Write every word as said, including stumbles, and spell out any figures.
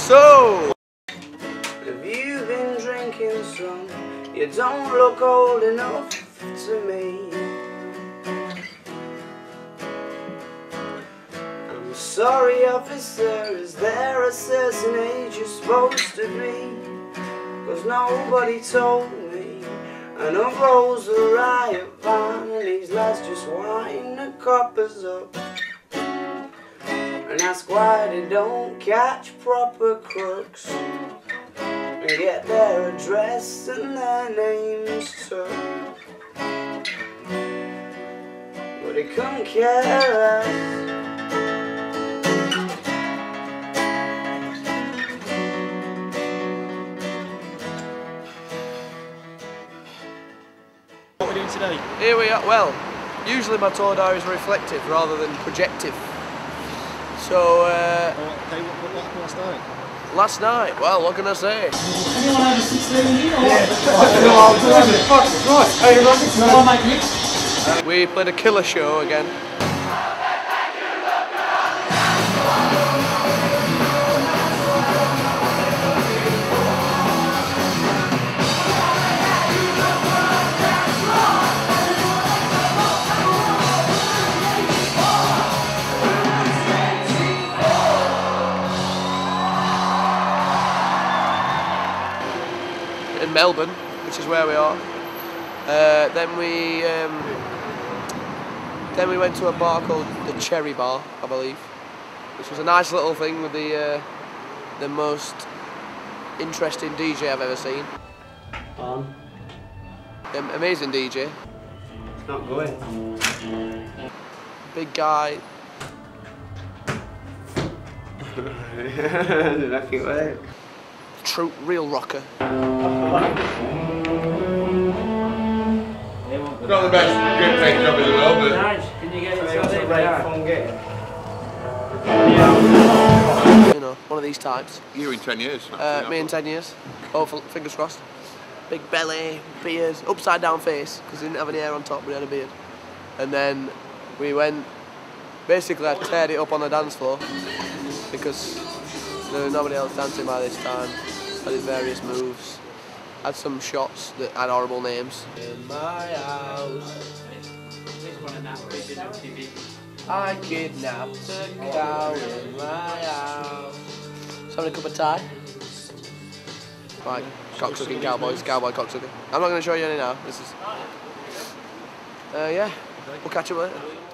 So, have you been drinking some? You don't look old enough to me. I'm sorry, officer, is there a certain age you're supposed to be? Cause nobody told me. And up rolls a riot van, and these lads just wind the coppers up and ask why they don't catch proper crooks and get their address and their names too. But they couldn't care less. What are we doing today? here we are. Well, usually my tour diary is reflective rather than projective. So, uh, Oh, okay, what, what happened last night? last night, well, what can I say? Anyone over sixteen here? Yeah. We played a killer show again. In Melbourne, which is where we are. Uh, then we um, then we went to a bar called the Cherry Bar, I believe, which was a nice little thing with the uh, the most interesting D J I've ever seen. On. Um, amazing D J. It's not going. Big guy. Look at it. True, real rocker. Not the best grip take job in the world, but Nice. Can you get it It's a great fun game. You know, one of these types. you in ten years. Uh, me in ten years. Hopefully, fingers crossed. Big belly, beard, upside down face, because he didn't have any hair on top, but he had a beard. And then we went, basically I teared it up on the dance floor, because there was nobody else dancing by this time. I did various moves. Had some shots that had horrible names. In my house, I kidnapped a cow in my house. Just having a cup of tea. Right, cocksucking cowboys, cowboy cocksucker. I'm not going to show you any now. This is. Uh, yeah, we'll catch up later.